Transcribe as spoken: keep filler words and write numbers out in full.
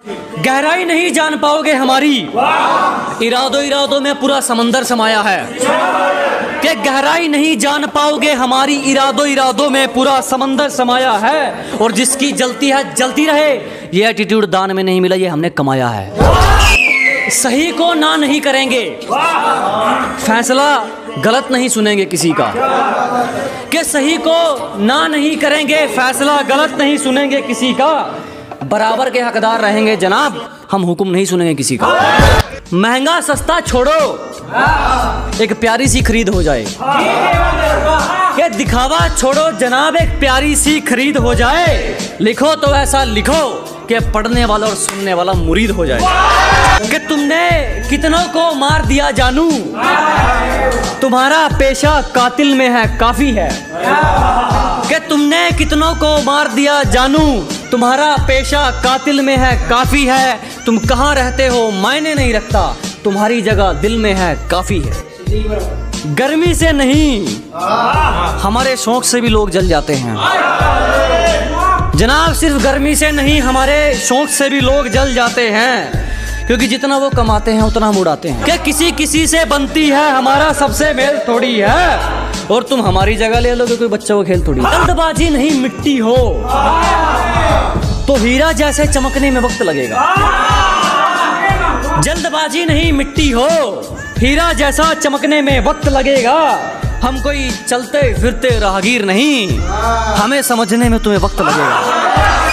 गहराई नहीं जान पाओगे हमारी, इरादों इरादों में पूरा समंदर समाया है। कि गहराई नहीं जान पाओगे हमारी, इरादों इरादों में पूरा समंदर समाया है। और जिसकी जलती है जलती रहे, ये एटीट्यूड दान में नहीं मिला, ये हमने कमाया है। सही को ना नहीं करेंगे, फैसला गलत नहीं सुनेंगे किसी का। कि सही को ना नहीं करेंगे, फैसला गलत नहीं सुनेंगे किसी का। बराबर के हकदार रहेंगे जनाब, हम हुक्म नहीं सुनेंगे किसी का। महंगा सस्ता छोड़ो, एक प्यारी सी खरीद हो जाए। कि दिखावा छोड़ो जनाब, एक प्यारी सी खरीद हो जाए। लिखो तो ऐसा लिखो कि पढ़ने वाला और सुनने वाला मुरीद हो जाए। कि तुमने कितनों को मार दिया जानू, तुम्हारा पेशा कातिल में है काफी है। कि तुमने कितनों को मार दिया जानू, तुम्हारा पेशा कातिल में है काफी है। तुम कहाँ रहते हो मायने नहीं रखता, तुम्हारी जगह दिल में है काफी है। गर्मी से नहीं, हमारे शौक से भी लोग जल जाते हैं जनाब। सिर्फ गर्मी से नहीं, हमारे शौक से भी लोग जल जाते हैं। क्योंकि जितना वो कमाते हैं उतना हम उड़ाते हैं। क्या किसी किसी से बनती है, हमारा सबसे मेल थोड़ी है। और तुम हमारी जगह ले लोगे, कोई बच्चा को खेल थोड़ी। जल्दबाजी नहीं मिट्टी हो तो हीरा जैसे चमकने में वक्त लगेगा। जल्दबाजी नहीं मिट्टी हो, हीरा जैसा चमकने में वक्त लगेगा। हम कोई चलते फिरते राहगीर नहीं, हमें समझने में तुम्हें वक्त लगेगा।